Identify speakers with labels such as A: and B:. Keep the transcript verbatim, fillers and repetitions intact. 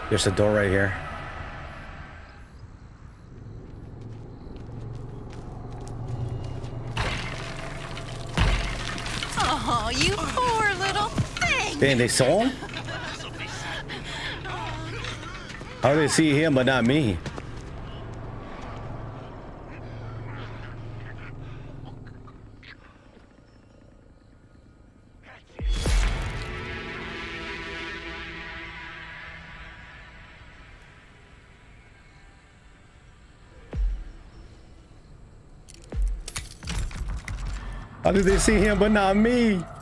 A: There's a door right here.
B: Oh, you poor little thing.
A: Dang, they saw him? How did they see him but not me? How did they see him but not me?